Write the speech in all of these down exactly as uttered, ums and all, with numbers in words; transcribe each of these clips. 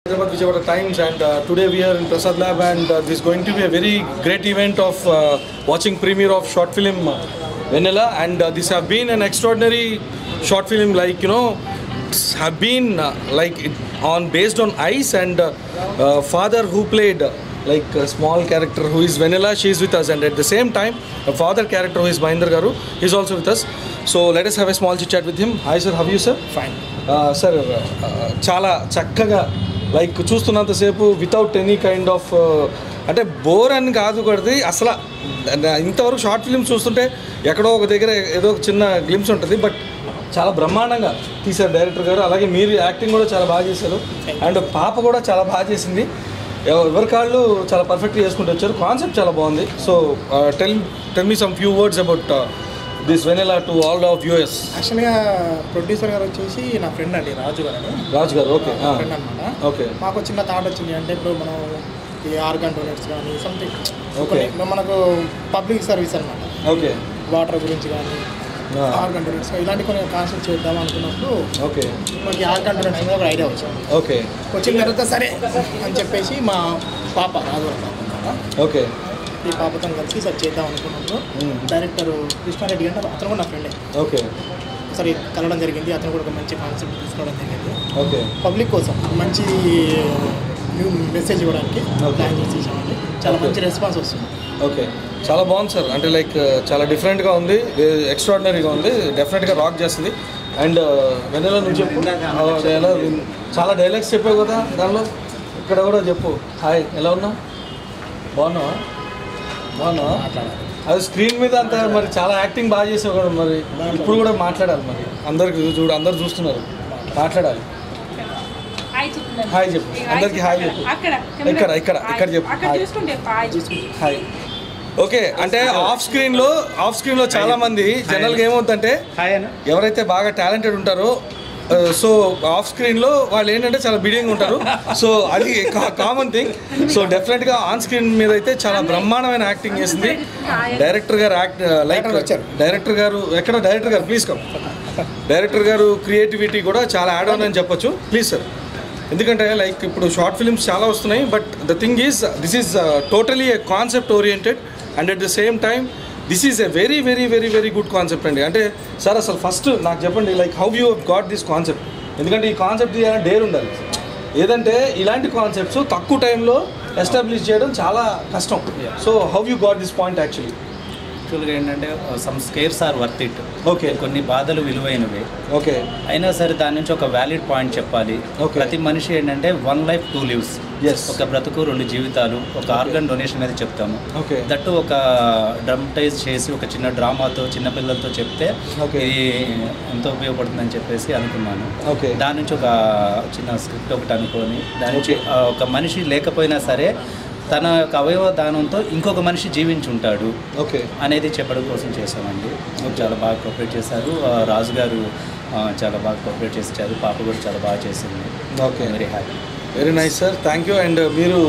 Hyderabad Vijayawada Times, and uh, today we are in Prasad Lab, and uh, this is going to be a very great event of uh, watching premiere of short film uh, Vanilla, and uh, this have been an extraordinary short film, like you know, have been uh, like it, on based on Ice, and uh, uh, father who played uh, like a small character who is Vanilla, she is with us, and at the same time a father character who is Mahinder Garu is also with us. So let us have a small chit chat with him. Hi sir, how are you sir? Fine. Uh, sir, uh, చాలా చక్కగా like చూస్తున్నంతసేపు without any kind of అంటే bore అని కాదు కొడితే అసలు ఇంతవరకు short films చూస్తుంటే ఎక్కడో ఒక దగ్గర ఏదో ఒక చిన్న గ్లిమ్స్ ఉంటుంది, బట్ చాలా బ్రహ్మాండంగా తీశారు డైరెక్టర్ గారు. అలాగే మీరు యాక్టింగ్ కూడా చాలా బాగా చేశారు, అండ్ పాప కూడా చాలా బాగా చేసింది. ఎవరి కాళ్ళు చాలా పర్ఫెక్ట్గా చేసుకుంటూ వచ్చారు. కాన్సెప్ట్ చాలా బాగుంది. So tell tell me some few words about this Vennela to all of viewers. యాక్చువల్గా ప్రొడ్యూసర్ గారు వచ్చేసి నా ఫ్రెండ్ అండి, రాజు గారు అని. రాజు గారు ఓకే ఫ్రెండ్ అనమాట. ఓకే, మాకు చిన్న థాట్ వచ్చింది, అంటే ఇప్పుడు మనం ఈ ఆర్గాన్ డొనేట్స్ కానీ సంథింగ్ ఓకే మనకు పబ్లిక్ సర్వీస్ అనమాట. ఓకే, వాటర్ గురించి కానీ ఆర్గాన్ డొనేట్స్ ఇలాంటి కొన్ని కాన్సెప్ట్ చేద్దాం అనుకున్నప్పుడు ఓకే మనకి ఆర్గాన్ డొనేట్స్ మీద ఒక ఐడియా వచ్చింది. ఓకే, వచ్చిన తర్వాత సరే అని చెప్పేసి మా పాప రాజు గారు పాప అనమాట, ఓకే ఈ పాపతో కలిసి సరి చేద్దాం అనుకున్నప్పుడు డైరెక్టర్ కృష్ణారెడ్డి అంటే అతను కూడా నా ఫ్రెండే. ఓకే, సరే కలవడం జరిగింది. అతను కూడా ఒక మంచి కాన్సెప్ట్ తీసుకోవడం జరిగింది. ఓకే, పబ్లిక్ కోసం మంచి మెసేజ్ ఇవ్వడానికి ప్లాన్ చేసేసామండి. చాలా మంచి రెస్పాన్స్ వస్తుంది. ఓకే, చాలా బాగుంది సార్. అంటే లైక్ చాలా డిఫరెంట్గా ఉంది, ఎక్స్ట్రాడినరీగా ఉంది, డెఫినెట్గా రాక్ చేస్తుంది. అండ్ వెన్నెల నువ్వు చెప్పు, ఎలా చాలా డైలాగ్స్ చెప్పావు కదా దానిలో, ఇక్కడ కూడా చెప్పు. హాయ్, ఎలా ఉన్నావు? బాగున్నావా? బాగున్నావా? అది స్క్రీన్ మీద అంత మరి చాలా యాక్టింగ్ బాగా చేసావు కదా, మరి ఇప్పుడు కూడా మాట్లాడాలి. మరి అందరికి చూడు, అందరు చూస్తున్నారు, మాట్లాడాలి. హాయ్ చెప్పు అందరికి, హాయ్ చెప్పు. ఇక్కడ ఇక్కడ ఇక్కడ చెప్పు హాయ్. ఓకే, అంటే ఆఫ్ స్క్రీన్ లో ఆఫ్ స్క్రీన్ లో చాలా మంది జనరల్ గా ఏమవుతుందంటే ఎవరైతే బాగా టాలెంటెడ్ ఉంటారో సో ఆఫ్ స్క్రీన్లో వాళ్ళు ఏంటంటే చాలా బిడియంగా ఉంటారు. సో అది కామన్ థింగ్. సో డెఫినెట్గా ఆన్ స్క్రీన్ మీద అయితే చాలా బ్రహ్మాండమైన యాక్టింగ్ చేసింది డైరెక్టర్ గారు. యాక్ట్ లైక్ డైరెక్టర్ గారు ఎక్కడ డైరెక్టర్ గారు ప్లీజ్ కమ్. డైరెక్టర్ గారు క్రియేటివిటీ కూడా చాలా యాడ్ ఆన్ అని చెప్పొచ్చు. ప్లీజ్ సార్, ఎందుకంటే లైక్ ఇప్పుడు షార్ట్ ఫిల్మ్స్ చాలా వస్తున్నాయి, but the thing is this is totally a concept oriented, and at the same time this is a very very very very good concept అండి. అంటే sir అసలు first నాకు చెప్పండి, like how you got this concept. ఎందుకంటే ఈ concept చేయాలని dare ఉండాలి. ఏదంటే ఇలాంటి కాన్సెప్ట్స్ తక్కువ టైంలో ఎస్టాబ్లిష్ చేయడం చాలా కష్టం. So how you got this point actually? యాక్చువల్గా ఏంటంటే some scares are worth it. Okay, కొన్ని బాధలు విలువైనవి. ఓకే, అయినా సరే దాని నుంచి ఒక వ్యాలిడ్ పాయింట్ చెప్పాలి. ప్రతి మనిషి ఏంటంటే వన్ లైఫ్ టూ లివ్స్, ఒక బ్రతుకు రెండు జీవితాలు. ఒక ఆర్గన్ డొనేషన్ అనేది చెప్తాము. దట్టు ఒక డ్రమటైజ్ చేసి ఒక చిన్న డ్రామాతో చిన్నపిల్లలతో చెప్తే ఇది ఎంతో ఉపయోగపడుతుందని చెప్పేసి అనుకున్నాను. దాని నుంచి ఒక చిన్న స్క్రిప్ట్ ఒకటి అనుకొని దాని నుంచి ఒక మనిషి లేకపోయినా సరే తన యొక్క అవయవ దానంతో ఇంకొక మనిషి జీవించి ఉంటాడు ఓకే అనేది చెప్పడం కోసం చేశామండి. చాలా బాగా కోఆపరేట్ చేశారు రాజు గారు, చాలా బాగా కోఆపరేట్ చేశారు. పాప కూడా చాలా బాగా చేసింది. Okay, very happy, very nice sir, thank you. And మీరు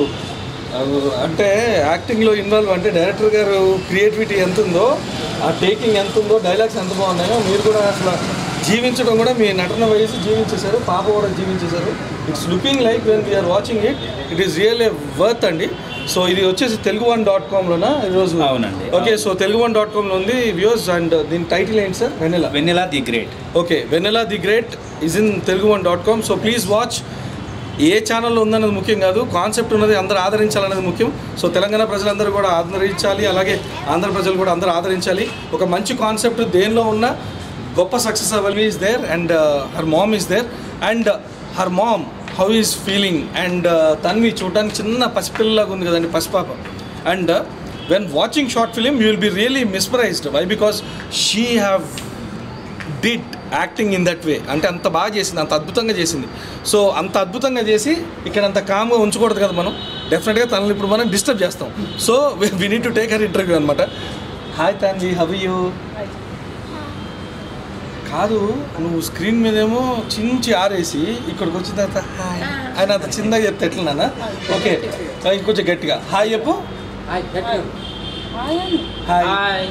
అంటే యాక్టింగ్లో ఇన్వాల్వ్ అంటే డైరెక్టర్ గారు క్రియేటివిటీ ఎంత ఉందో, ఆ టేకింగ్ ఎంత ఉందో, డైలాగ్స్ ఎంత బాగున్నాయో, మీరు కూడా అసలు జీవించడం కూడా మీ నటన వయసు జీవించేశారు, పాప కూడా జీవించేశారు. It's looking like when we are watching it it is real a worth అండి. సో ఇది వచ్చేసి తెలుగు వన్ డాట్ కామ్లోనా ఈరోజు? అవునండి. Okay, so Telugu one dot కామ్లో ఉంది వ్యూస్. అండ్ దీని టైటిల్ ఏంటి sir? Vennela Vennela the great. Okay, Vennela the great is in Telugu one dot com. So please watch. ఏ ఛానల్లో ఉందన్నది ముఖ్యం కాదు, కాన్సెప్ట్ ఉన్నది అందరూ ఆదరించాలనేది ముఖ్యం. సో తెలంగాణ ప్రజలందరూ కూడా ఆదరించాలి, అలాగే ఆంధ్ర ప్రజలు కూడా అందరూ ఆదరించాలి. ఒక మంచి కాన్సెప్ట్ దేనిలో ఉన్న గొప్ప సక్సెస్ అవల్ is there, and her mom is there, and her mom how is feeling. And Tanvi చూడడానికి చిన్న పసిపిల్లలాగా ఉంది కదండి, పసిపాప. And when watching short film you will be really mesmerized. Why? Because she have did acting in that way. అంటే అంత బాగా చేసింది, అంత అద్భుతంగా చేసింది. సో అంత అద్భుతంగా చేసి ఇక్కడ అంత కామ్గా ఉంచకూడదు కదా మనం. డెఫినెట్గా తనని ఇప్పుడు మనం డిస్టర్బ్ చేస్తాం. So we need to take her interview అనమాట. Hi Tanvi, how are you? కాదు, నువ్వు స్క్రీన్ మీదేమో చించి ఆరేసి ఇక్కడికి వచ్చిన తర్వాత హాయ్ ఆయన అంత చిన్నగా చెప్తే ఎట్లా నాన్న? ఓకే, ఇంకొంచెం గట్టిగా హాయ్ చెప్పు. Hi hi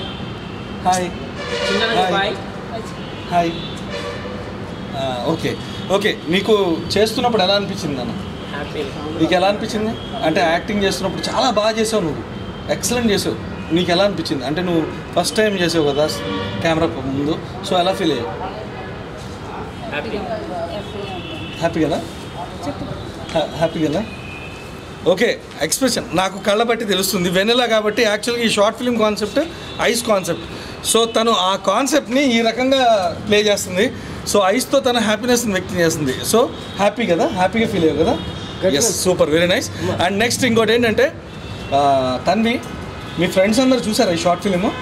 hi hi. Okay okay, నీకు చేస్తున్నప్పుడు ఎలా అనిపించింది నాన్న? నీకు ఎలా అనిపించింది? అంటే యాక్టింగ్ చేస్తున్నప్పుడు చాలా బాగా చేసావు, నువ్వు ఎక్సలెంట్ చేసావు. నీకు ఎలా అనిపించింది? అంటే నువ్వు ఫస్ట్ టైం చేసావు కదా కెమెరా ముందు, సో ఎలా ఫీల్ అయ్యావు? హ్యాపీగానా? హ్యాపీగానా? ఓకే, ఎక్స్ప్రెషన్ నాకు కళ్ళ బట్టి తెలుస్తుంది. వెనెలా కాబట్టి యాక్చువల్గా ఈ short film concept is concept. So తను ఆ కాన్సెప్ట్ని ఈ రకంగా ప్లే చేస్తుంది. సో ఐస్తో తన హ్యాపీనెస్ని వ్యక్తం చేస్తుంది. సో హ్యాపీ కదా, హ్యాపీగా ఫీల్ అయ్యావు కదా? Yes, super, very nice. And next ఇంకోటి ఏంటంటే తన్వి, మీ ఫ్రెండ్స్ అందరు చూసారా ఈ షార్ట్ ఫిలిము?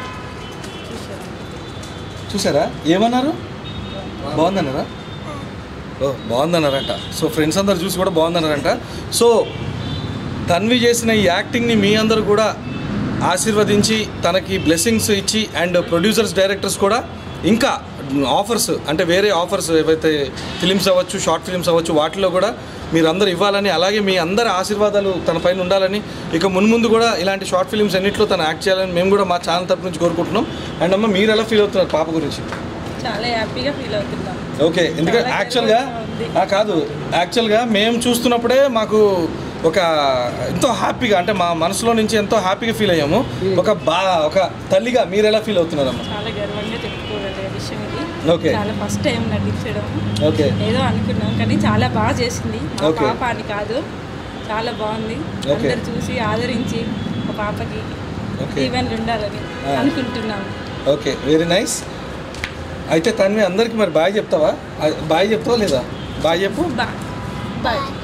చూసారా? ఏమన్నారు? బాగుందన్నారా? ఓ బాగుందన్నారంట. సో ఫ్రెండ్స్ అందరు చూసి కూడా బాగుందన్నారంట. సో తన్వి చేసిన ఈ యాక్టింగ్ని మీ అందరూ కూడా ఆశీర్వదించి తనకి బ్లెస్సింగ్స్ ఇచ్చి, అండ్ ప్రొడ్యూసర్స్ డైరెక్టర్స్ కూడా ఇంకా ఆఫర్స్, అంటే వేరే ఆఫర్స్ ఏవైతే ఫిలిమ్స్ అవ్వచ్చు, షార్ట్ ఫిలిమ్స్ అవ్వచ్చు, వాటిలో కూడా మీరందరూ ఇవ్వాలని, అలాగే మీ అందరి ఆశీర్వాదాలు తన పైన ఉండాలని, ఇక మున్ముందు కూడా ఇలాంటి షార్ట్ ఫిలిమ్స్ అన్నింటిలో తను యాక్ట్ చేయాలని మేము కూడా మా ఛానల్ తరపు నుంచి కోరుకుంటున్నాం. అండ్ అమ్మ, మీరు ఎలా ఫీల్ అవుతున్నారు పాప గురించి? చాలా హ్యాపీగా ఫీల్ అవుతున్నాం. ఓకే, ఎందుకంటే యాక్చువల్గా కాదు, యాక్చువల్గా మేము చూస్తున్నప్పుడే మాకు ఒక ఎంతో హ్యాపీగా, అంటే మా మనసులో నుంచి ఎంతో హ్యాపీగా ఫీల్ అయ్యాము. ఒక బా ఒక తల్లిగా మీరు ఎలా ఫీల్ అవుతున్నారమ్మా? చాలా గర్వంగా చెప్పుకోగలిగే విషయం ఇది. ఓకే, చాలా ఫస్ట్ టైం నటించడం. ఓకే, ఏదో అనుకున్నాం కానీ చాలా బాగా చేసింది. మా పాప అని కాదు, చాలా బాగుంది. అందరు చూసి ఆదరించి మా పాపకి ఈవెంట్ ఉండాలని అనుకుంటున్నాము. Okay, very nice. అయితే తన్వి అందరికి మరి బాయ్ చెప్తావా? బాయ్ చెప్తావా లేదా? బాయ్ చెప్పు. Bye bye.